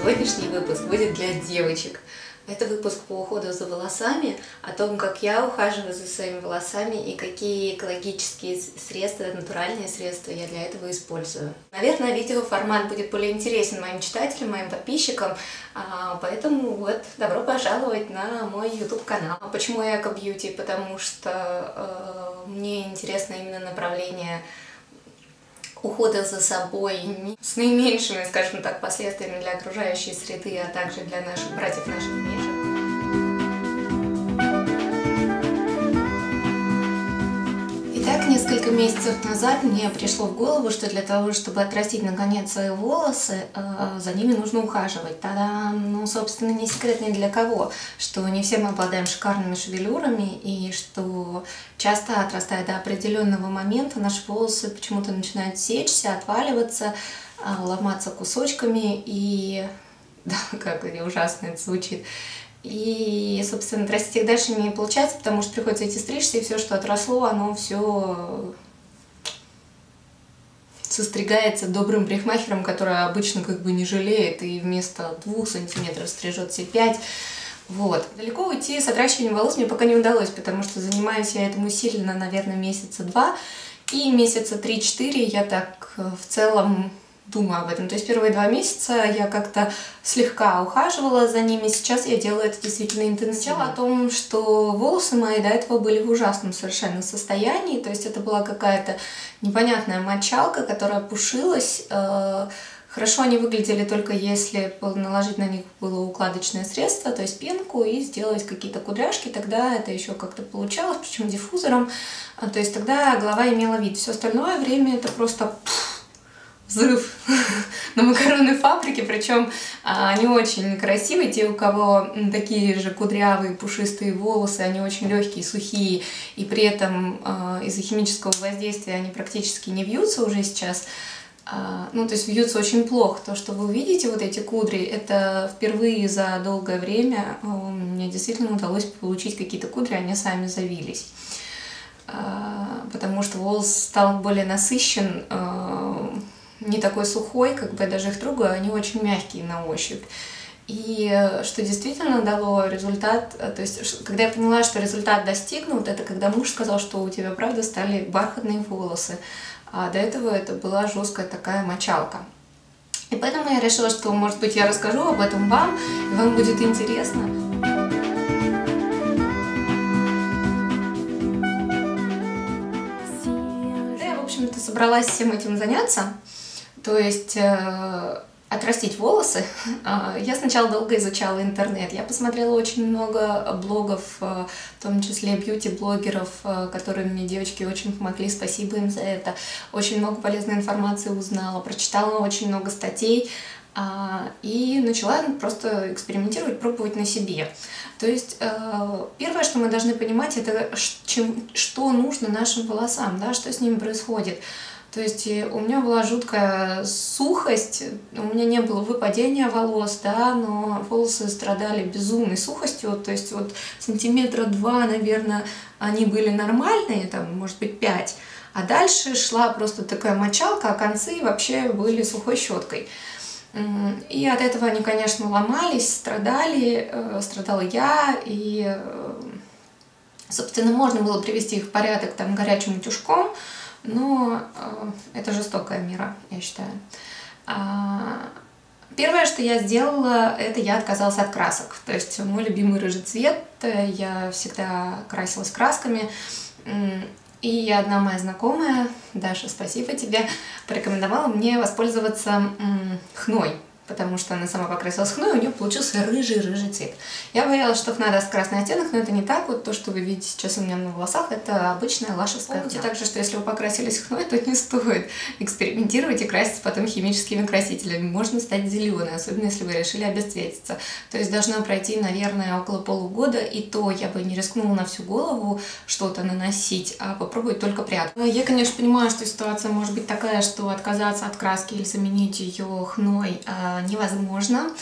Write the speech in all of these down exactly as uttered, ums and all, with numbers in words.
Сегодняшний выпуск будет для девочек. Это выпуск по уходу за волосами, о том, как я ухаживаю за своими волосами и какие экологические средства, натуральные средства я для этого использую. Наверное, видеоформат будет более интересен моим читателям, моим подписчикам, поэтому вот, добро пожаловать на мой YouTube-канал. Почему эко-бьюти? Потому что э, мне интересно именно направление ухода за собой с наименьшими, скажем так, последствиями для окружающей среды, а также для наших братьев, наших меньших. Итак, несколько месяцев назад мне пришло в голову, что для того, чтобы отрастить наконец свои волосы, за ними нужно ухаживать. Тогда, ну, собственно, не секрет ни для кого, что не все мы обладаем шикарными шевелюрами, и что часто, отрастая до определенного момента, наши волосы почему-то начинают сечься, отваливаться, ломаться кусочками, и да, как ужасно это звучит. И, собственно, отрастить их дальше не получается, потому что приходится идти стричься, и все, что отросло, оно все состригается добрым парикмахером, который обычно как бы не жалеет и вместо двух сантиметров стрижет все пять. Вот. Далеко уйти с отращиванием волос мне пока не удалось, потому что занимаюсь я этому усиленно, наверное, месяца два, и месяца три-четыре я так в целом думаю об этом. То есть первые два месяца я как-то слегка ухаживала за ними, сейчас я делаю это действительно интенсивно. О том, что волосы мои до этого были в ужасном совершенно состоянии, то есть это была какая-то непонятная мочалка, которая пушилась. Хорошо они выглядели только если наложить на них было укладочное средство, то есть пенку, и сделать какие-то кудряшки, тогда это еще как-то получалось, причем диффузором, то есть тогда голова имела вид. Все остальное время это просто взрыв на макаронной фабрике, причем а, они очень красивые, те, у кого такие же кудрявые пушистые волосы, они очень легкие, сухие, и при этом а, из-за химического воздействия они практически не вьются уже сейчас, а, ну, то есть вьются очень плохо. То, что вы увидите, вот эти кудри, это впервые за долгое время а, мне действительно удалось получить какие-то кудри, они сами завились, а, потому что волос стал более насыщен, а, не такой сухой, как бы я даже их трогаю, они очень мягкие на ощупь. И что действительно дало результат, то есть когда я поняла, что результат достигнут, это когда муж сказал, что у тебя правда стали бархатные волосы, а до этого это была жесткая такая мочалка. И поэтому я решила, что, может быть, я расскажу об этом вам, и вам будет интересно. Я, в общем-то, собралась всем этим заняться. То есть э, отрастить волосы. Я сначала долго изучала интернет. Я посмотрела очень много блогов, в том числе бьюти-блогеров, которые мне девочки очень помогли. Спасибо им за это. Очень много полезной информации узнала, прочитала очень много статей и начала просто экспериментировать, пробовать на себе. То есть первое, что мы должны понимать, это чем, что нужно нашим волосам, да, что с ними происходит. То есть у меня была жуткая сухость, у меня не было выпадения волос, да, но волосы страдали безумной сухостью, то есть вот сантиметра два, наверное, они были нормальные, там, может быть, пять, а дальше шла просто такая мочалка, а концы вообще были сухой щеткой. И от этого они, конечно, ломались, страдали, страдала я, и, собственно, можно было привести их в порядок там горячим утюжком, но э, это жестокая мера, я считаю. А, первое, что я сделала, это я отказалась от красок. То есть мой любимый рыжий цвет, я всегда красилась красками. И одна моя знакомая, Даша, спасибо тебе, порекомендовала мне воспользоваться хной. Потому что она сама покрасилась хной, у нее получился рыжий-рыжий цвет. Я боялась, что хна даст красный оттенок, но это не так. Вот то, что вы видите сейчас у меня на волосах, это обычная лашевская хна. Помните также, что если вы покрасились хной, то не стоит экспериментировать и краситься потом химическими красителями. Можно стать зеленой, особенно если вы решили обесцветиться. То есть должно пройти, наверное, около полугода, и то я бы не рискнула на всю голову что-то наносить, а попробовать только прядку. Я, конечно, понимаю, что ситуация может быть такая, что отказаться от краски или заменить ее хной невозможно.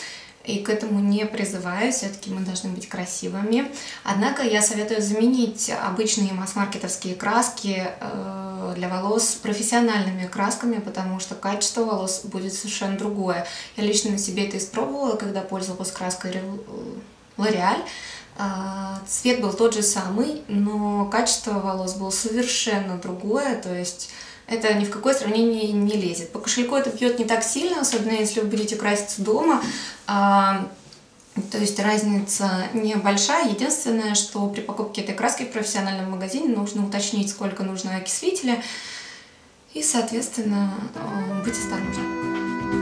и к этому не призываю, все-таки мы должны быть красивыми. Однако я советую заменить обычные масс-маркетовские краски для волос профессиональными красками, потому что качество волос будет совершенно другое. Я лично на себе это испробовала, когда пользовалась краской L'Oréal. Цвет был тот же самый, но качество волос было совершенно другое, то есть это ни в какое сравнение не лезет. По кошельку это бьет не так сильно, особенно если вы будете краситься дома. А, то есть разница небольшая. Единственное, что при покупке этой краски в профессиональном магазине нужно уточнить, сколько нужно окислителя, и, соответственно, быть осторожным.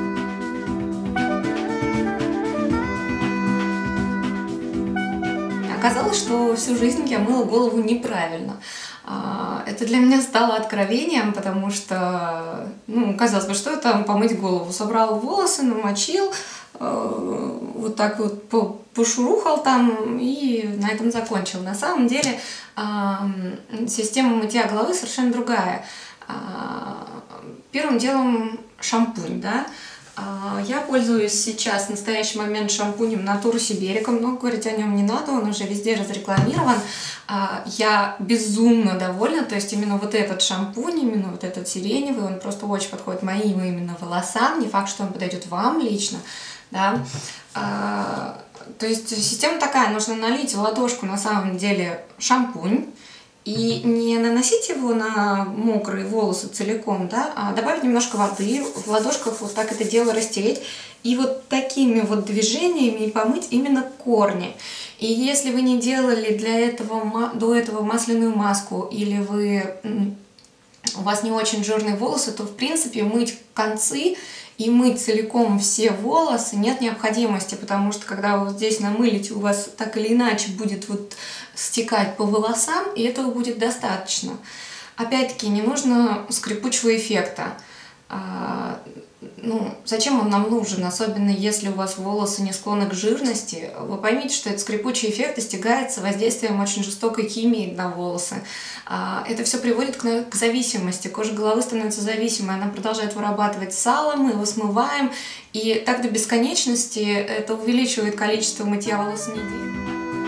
Оказалось, что всю жизнь я мыла голову неправильно. Это для меня стало откровением, потому что, ну, казалось бы, что это там помыть голову? Собрал волосы, намочил, вот так вот пошурухал там и на этом закончил. На самом деле система мытья головы совершенно другая. Первым делом шампунь, да. Я пользуюсь сейчас в настоящий момент шампунем Natura Siberica, много говорить о нем не надо, он уже везде разрекламирован. Я безумно довольна, то есть именно вот этот шампунь, именно вот этот сиреневый, он просто очень подходит моим именно волосам, не факт, что он подойдет вам лично, да. То есть система такая, нужно налить в ладошку на самом деле шампунь, и не наносить его на мокрые волосы целиком, да, а добавить немножко воды, в ладошках вот так это дело растереть, и вот такими вот движениями помыть именно корни. И если вы не делали для этого, до этого масляную маску, или вы, у вас не очень жирные волосы, то в принципе мыть концы и мыть целиком все волосы нет необходимости, потому что когда вы вот здесь намылите, у вас так или иначе будет вот стекать по волосам, и этого будет достаточно. Опять-таки, не нужно скрипучего эффекта. А, ну, зачем он нам нужен, особенно если у вас волосы не склонны к жирности? Вы поймите, что этот скрипучий эффект достигается воздействием очень жестокой химии на волосы. А, это все приводит к, к зависимости. Кожа головы становится зависимой, она продолжает вырабатывать сало, мы его смываем, и так до бесконечности это увеличивает количество мытья волос в неделю.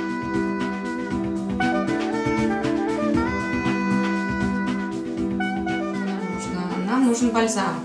Нужен бальзам.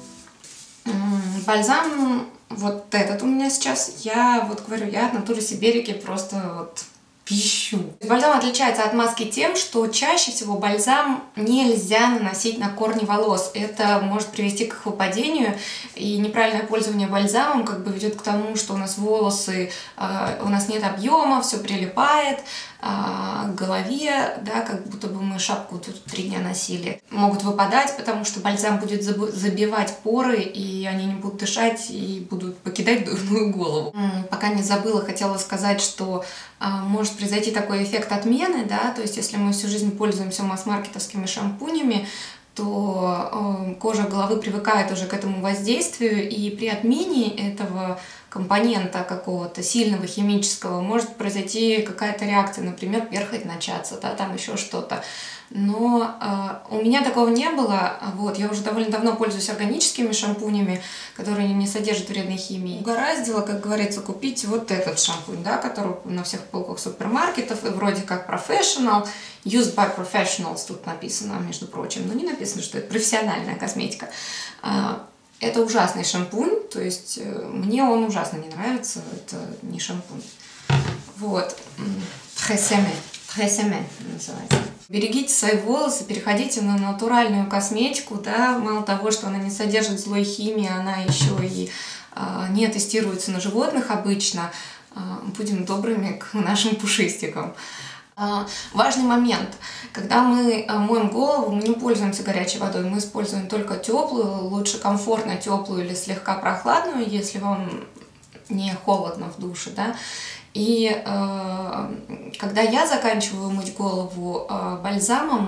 Бальзам вот этот у меня сейчас, я вот говорю, я от Natura Siberica просто вот пищу. Бальзам отличается от маски тем, что чаще всего бальзам нельзя наносить на корни волос. Это может привести к их выпадению, и неправильное пользование бальзамом как бы ведет к тому, что у нас волосы, э, у нас нет объема, все прилипает э, к голове, да, как будто бы мы шапку тут три дня носили. Могут выпадать, потому что бальзам будет забивать поры, и они не будут дышать и будут покидать дурную голову. Пока не забыла, хотела сказать, что э, может произойти такой эффект отмены, да, то есть если мы всю жизнь пользуемся масс-маркетовскими шампунями, то э, кожа головы привыкает уже к этому воздействию, и при отмене этого компонента какого-то сильного химического может произойти какая-то реакция, например, перхоть начаться, да, там еще что-то. Но э, у меня такого не было, вот, я уже довольно давно пользуюсь органическими шампунями, которые не содержат вредной химии. Угораздило, как говорится, купить вот этот шампунь, да, который на всех полках супермаркетов, и вроде как professional, used by professionals тут написано, между прочим, но не написано, что это профессиональная косметика. Это ужасный шампунь, то есть мне он ужасно не нравится, это не шампунь. Вот, Tresemme, Tresemme называется. Берегите свои волосы, переходите на натуральную косметику, да, мало того, что она не содержит злой химии, она еще и э, не тестируется на животных обычно. Э, будем добрыми к нашим пушистикам. Э, важный момент. Когда мы моем голову, мы не пользуемся горячей водой, мы используем только теплую, лучше комфортно теплую или слегка прохладную, если вам не холодно в душе, да. И э, когда я заканчиваю мыть голову э, бальзамом,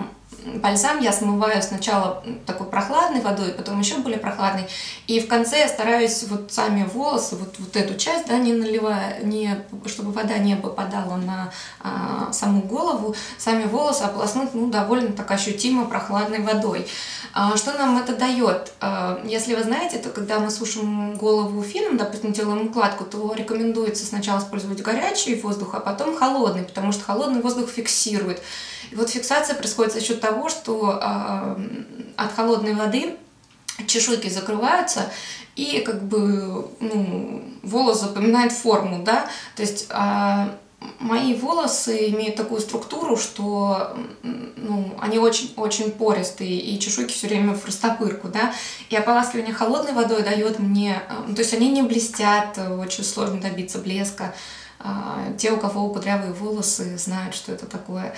бальзам я смываю сначала такой прохладной водой, потом еще более прохладной. И в конце я стараюсь вот сами волосы, вот, вот эту часть, да, не наливая, не, чтобы вода не попадала на а, саму голову, сами волосы ополоснуть, ну, довольно так ощутимо прохладной водой. А, что нам это дает? А, если вы знаете, то когда мы сушим голову феном, допустим, делаем укладку, то рекомендуется сначала использовать горячий воздух, а потом холодный, потому что холодный воздух фиксирует. И вот фиксация происходит за счет того, что э, от холодной воды чешуйки закрываются, и как бы ну, волос запоминает форму, да, то есть э, мои волосы имеют такую структуру, что ну, они очень-очень пористые, и чешуйки все время в растопырку, да, и ополаскивание холодной водой дает мне, э, то есть они не блестят, очень сложно добиться блеска. Э, те, у кого кудрявые волосы, знают, что это такое.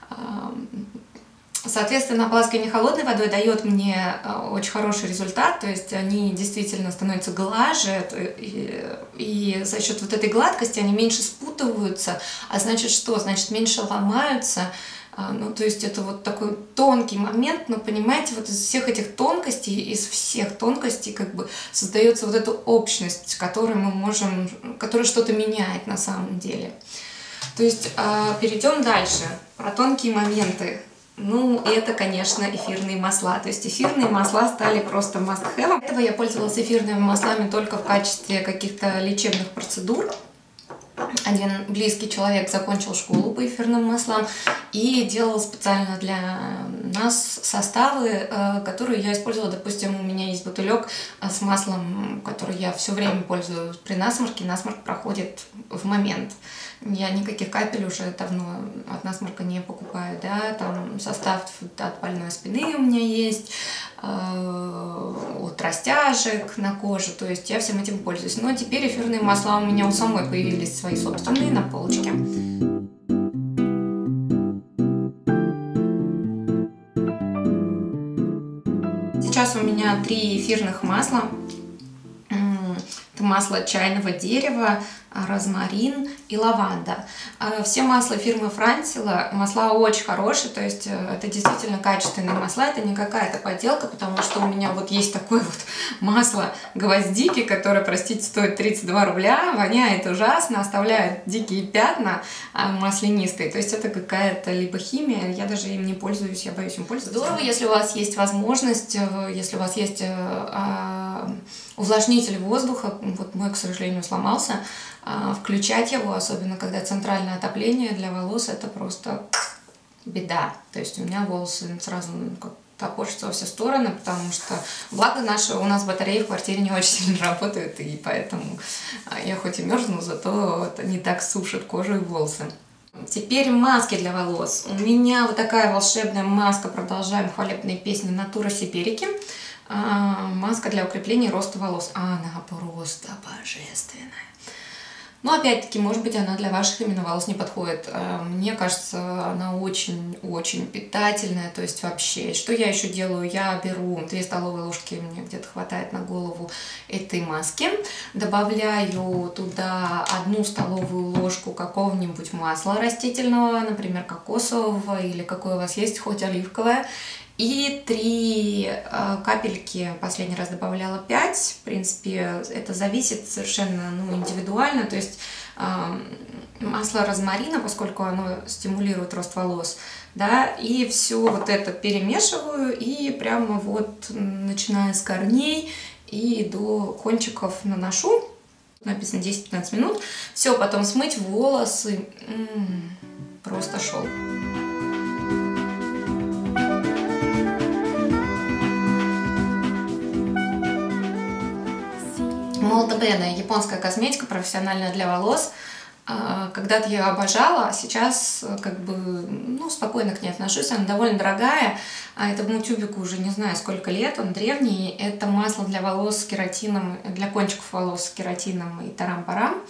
Соответственно, ополаскивание холодной водой дает мне очень хороший результат, то есть они действительно становятся глаже, и, и за счет вот этой гладкости они меньше спутываются, а значит что? Значит, меньше ломаются. Ну, то есть это вот такой тонкий момент, но понимаете, вот из всех этих тонкостей, из всех тонкостей как бы создается вот эта общность, которой мы можем, которая что-то меняет на самом деле. То есть э, перейдем дальше, про тонкие моменты. Ну, это, конечно, эфирные масла. То есть эфирные масла стали просто must-have. До этого я пользовалась эфирными маслами только в качестве каких-то лечебных процедур. Один близкий человек закончил школу по эфирным маслам и делал специально для нас составы, которые я использовала. Допустим, у меня есть бутылек с маслом, который я все время пользуюсь при насморке. Насморк проходит в момент. Я никаких капель уже давно от насморка не покупаю, да, там состав от больной спины у меня есть, э, от растяжек на коже, то есть я всем этим пользуюсь. Но теперь эфирные масла у меня у самой появились свои собственные на полочке. Сейчас у меня три эфирных масла. Это масло чайного дерева, розмарин и лаванда. Все масла фирмы Франсила, масла очень хорошие, то есть это действительно качественные масла, это не какая-то подделка, потому что у меня вот есть такое вот масло гвоздики, которое, простите, стоит тридцать два рубля, воняет ужасно, оставляет дикие пятна маслянистые, то есть это какая-то либо химия, я даже им не пользуюсь, я боюсь им пользоваться. Здорово, если у вас есть возможность, если у вас есть увлажнитель воздуха, вот мой, к сожалению, сломался, включать его, особенно когда центральное отопление для волос, это просто беда. То есть у меня волосы сразу как топорщатся во все стороны, потому что, благо наши, у нас батареи в квартире не очень сильно работают, и поэтому я хоть и мерзну, зато это не так сушит кожу и волосы. Теперь маски для волос. У меня вот такая волшебная маска, продолжаем хвалебные песни Natura Siberica. Маска для укрепления роста волос. Она просто божественная. Но опять-таки, может быть, она для ваших именно волос не подходит. Мне кажется, она очень-очень питательная. То есть вообще, что я еще делаю? Я беру две столовые ложки, мне где-то хватает на голову этой маски. Добавляю туда одну столовую ложку какого-нибудь масла растительного, например, кокосового или какое у вас есть, хоть оливковое. И три э, капельки, последний раз добавляла пять, в принципе, это зависит совершенно ну, индивидуально, то есть э, масло розмарина, поскольку оно стимулирует рост волос, да, и все вот это перемешиваю и прямо вот начиная с корней и до кончиков наношу, написано десять-пятнадцать минут, все, потом смыть волосы, м-м, просто шелк. Молто Бене, японская косметика, профессиональная для волос. Когда-то я ее обожала, а сейчас как бы ну, спокойно к ней отношусь. Она довольно дорогая, а этому тюбику уже не знаю сколько лет, он древний. Это масло для волос с кератином, для кончиков волос с кератином и тарам-парам.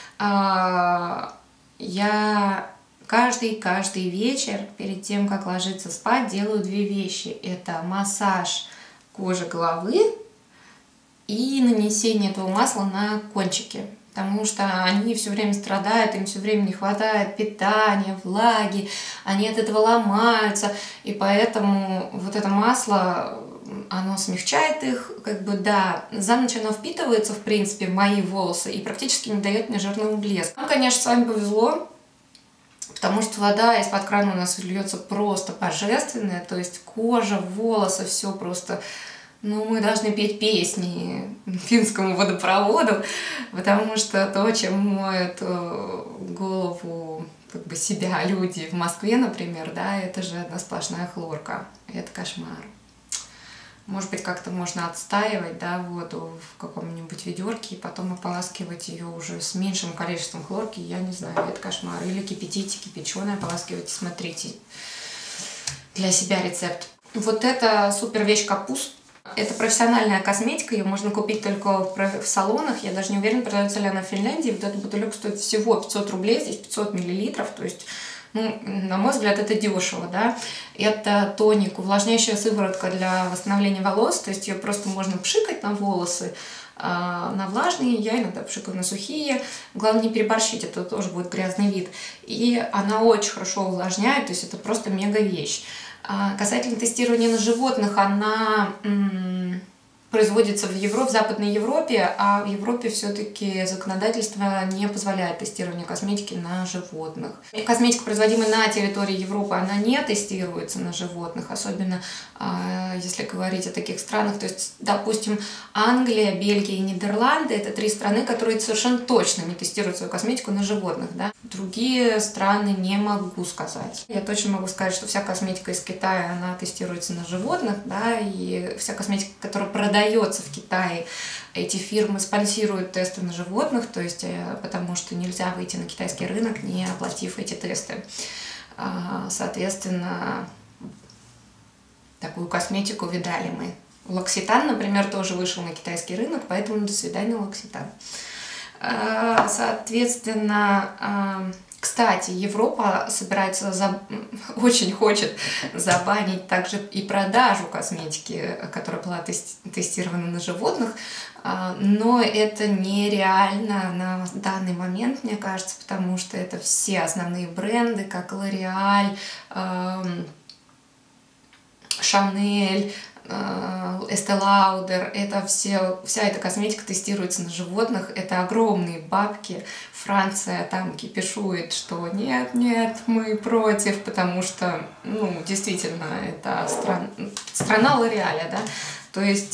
Я каждый-каждый вечер перед тем, как ложиться спать, делаю две вещи. Это массаж кожи головы и нанесение этого масла на кончики. потому что они все время страдают, им все время не хватает питания, влаги, они от этого ломаются, и поэтому вот это масло, оно смягчает их, как бы, да, за ночь оно впитывается, в принципе, в мои волосы и практически не дает мне жирного блеска. Нам, конечно, с вами повезло, потому что вода из-под крана у нас льется просто божественная, то есть кожа, волосы, все просто... Ну, мы должны петь песни финскому водопроводу, потому что то, чем моют голову как бы себя люди в Москве, например, да, это же одна сплошная хлорка. Это кошмар. Может быть, как-то можно отстаивать, да, воду в каком-нибудь ведерке и потом ополаскивать ее уже с меньшим количеством хлорки, я не знаю, это кошмар. Или кипятите, кипяченое ополаскивайте, смотрите. Для себя рецепт. Вот это супер вещь Капуст. Это профессиональная косметика, ее можно купить только в салонах. Я даже не уверена, продается ли она в Финляндии. Вот этот бутылек стоит всего пятьсот рублей, здесь пятьсот миллилитров, то есть, ну, на мой взгляд, это дешево, да. Это тоник, увлажняющая сыворотка для восстановления волос, то есть ее просто можно пшикать на волосы, на влажные, я иногда пшикаю на сухие. Главное не переборщить, это тоже будет грязный вид. И она очень хорошо увлажняет, то есть это просто мега вещь. Касательно тестирования на животных, она м, производится в Европе, в Западной Европе, а в Европе все-таки законодательство не позволяет тестирование косметики на животных. Косметика, производимая на территории Европы, она не тестируется на животных, особенно э, если говорить о таких странах. То есть, допустим, Англия, Бельгия и Нидерланды – это три страны, которые совершенно точно не тестируют свою косметику на животных. Да? Другие страны не могу сказать. Я точно могу сказать, что вся косметика из Китая, она тестируется на животных, да, и вся косметика, которая продается в Китае, эти фирмы спонсируют тесты на животных, то есть потому что нельзя выйти на китайский рынок, не оплатив эти тесты. Соответственно, такую косметику видали мы. Локситан, например, тоже вышел на китайский рынок, поэтому до свидания, Локситан. Соответственно, кстати, Европа собирается, за... очень хочет забанить также и продажу косметики, которая была тестирована на животных, но это нереально на данный момент, мне кажется, потому что это все основные бренды, как L'Oréal, Chanel, Estée Lauder, это все, вся эта косметика тестируется на животных, это огромные бабки. Франция там кипишует, что нет, нет, мы против, потому что, ну, действительно, это стран... страна L'Oréal, да, то есть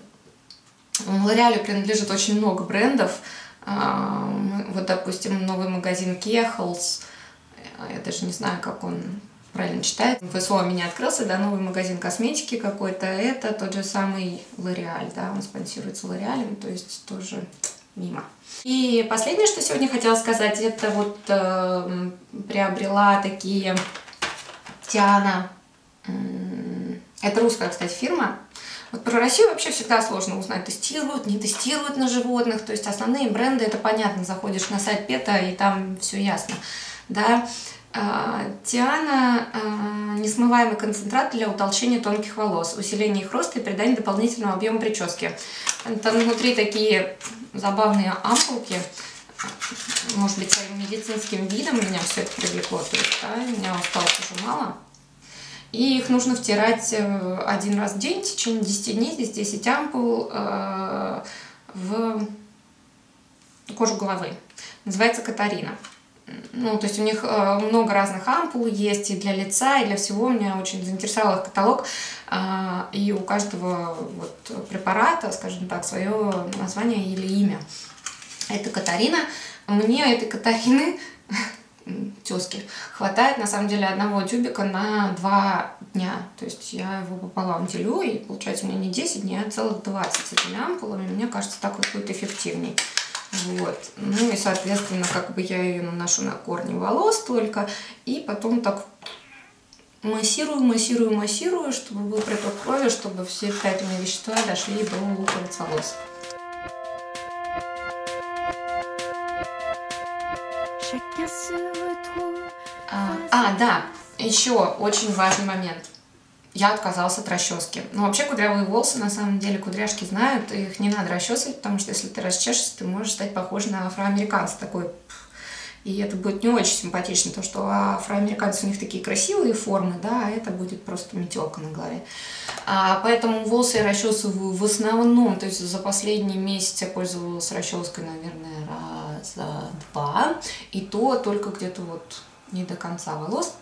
L'Oréal принадлежит очень много брендов, вот, допустим, новый магазин Kehls, я даже не знаю, как он правильно читает. В ВСО у меня открылся, да, новый магазин косметики какой-то, это тот же самый L'Oréal, да, он спонсируется L'Oréal, то есть тоже мимо. И последнее, что сегодня хотела сказать, это вот э, приобрела такие Тиана, э, это русская, кстати, фирма. Вот про Россию вообще всегда сложно узнать, тестируют, не тестируют на животных, то есть основные бренды, это понятно, заходишь на сайт Пета и там все ясно, да. Тиана несмываемый концентрат для утолщения тонких волос, усиления их роста и придания дополнительного объема прически. Там внутри такие забавные ампулки, может быть, своим медицинским видом меня все это привлекло, то есть, да, у меня осталось уже мало. И их нужно втирать один раз в день в течение десяти дней, здесь десять ампул э, в кожу головы. Называется Катарина. Ну, то есть у них э, много разных ампул есть и для лица, и для всего. Меня очень заинтересовал их каталог. Э, и у каждого вот препарата, скажем так, свое название или имя. Это Катарина. Мне этой Катарины, тезки, хватает на самом деле одного тюбика на два дня. То есть я его пополам делю, и получается у меня не десять дней, а целых двадцать с этими ампулами. Мне кажется, так вот будет эффективней. Вот. Ну и, соответственно, как бы я ее наношу на корни волос только, и потом так массирую, массирую, массирую, чтобы был приток крови, чтобы все питательные вещества дошли до луковиц волос. А, а, да, еще очень важный момент. я отказалась от расчески. Но вообще кудрявые волосы, на самом деле, кудряшки знают, их не надо расчесывать, потому что если ты расчешешься, ты можешь стать похож на афроамериканца такой. И это будет не очень симпатично, то что афроамериканцы, у них такие красивые формы, да, а это будет просто метелка на голове. А, поэтому волосы я расчесываю в основном, то есть за последний месяц я пользовалась расческой, наверное, раза два, и то только где-то вот не до конца волос.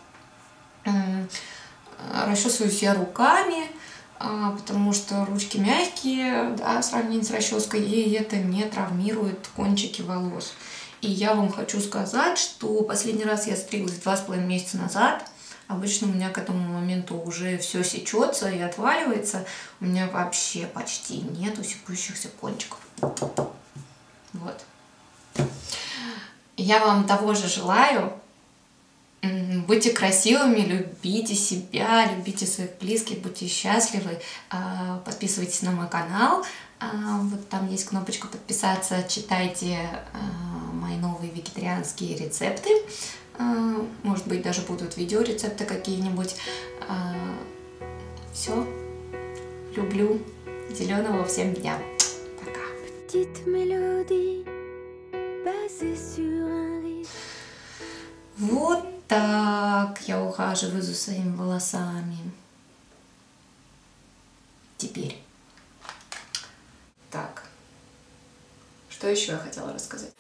Расчесываюсь я руками, потому что ручки мягкие, да, в сравнении с расческой, и это не травмирует кончики волос. И я вам хочу сказать, что последний раз я стриглась два с половиной месяца назад. Обычно у меня к этому моменту уже все сечется и отваливается. У меня вообще почти нету секущихся кончиков. Вот. Я вам того же желаю. Будьте красивыми, любите себя, любите своих близких, будьте счастливы. Подписывайтесь на мой канал. Вот там есть кнопочка подписаться. Читайте мои новые вегетарианские рецепты. Может быть, даже будут видеорецепты какие-нибудь. Все. Люблю. Зеленого всем дня. Пока. Вот так я ухаживаю за своими волосами. Теперь. Так. Что еще я хотела рассказать?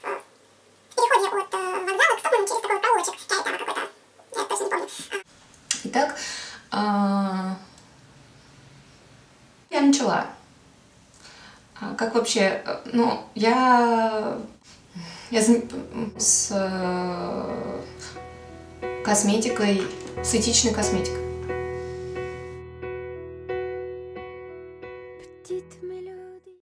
Итак, а... я начала. А как вообще, ну, я, я с косметикой, с этичной косметикой.